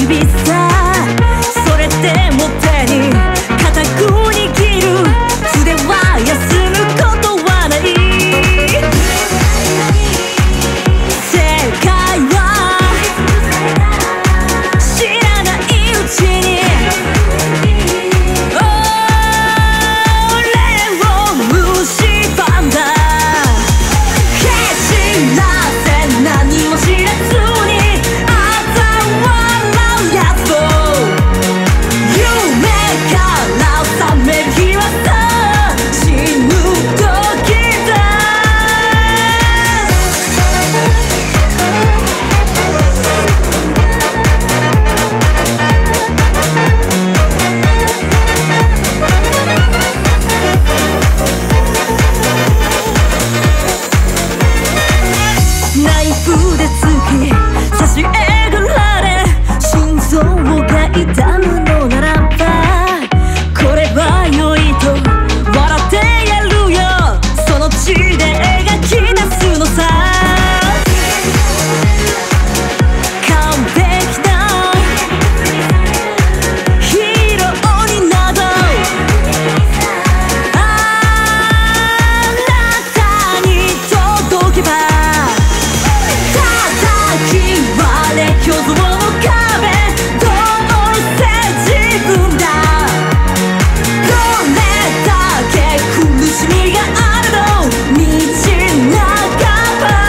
指さ、それでも手に固く握る、筆は休むことはない。正解は知らないうちに俺を蝕んだ。蹴散らせ何も知らずに嘲笑う奴を、夢から覚める日はそう、死ぬ時だ。ナイフで突き刺しえぐられ、心臓が痛むのならば、これは良いと笑ってやるよ、その血で描き出すのさ。完璧なヒーローになどあなたに届けば、叩き割れ虚像の壁、どうせ自分だ。これだけ苦しみがあるの道半ば。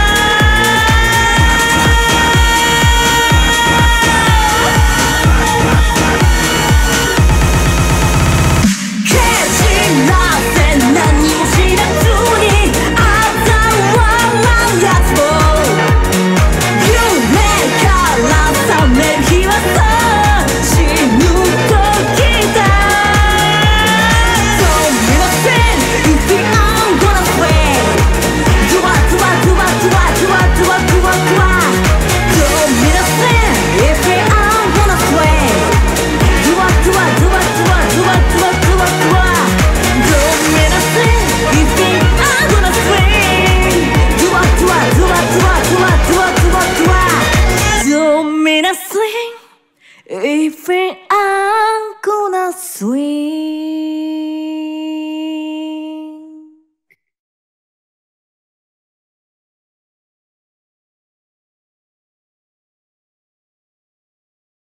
蹴散らせ何も知らずに嘲笑う奴を、夢から覚める日はそう、死ぬ時だ。Don't be afraid if I'm gonna swing. Do what, do what, do what, do what, do what, do what, do what, do what. Don't be afraid if I'm gonna swing. Do what, do what, do what, do what, do what, do what, do what, do what. Don't be afraid if I'm gonna swing. Do what, do what, do what, do what, do what, do what, do what, do what. Don't be afraid if I'm gonna swing.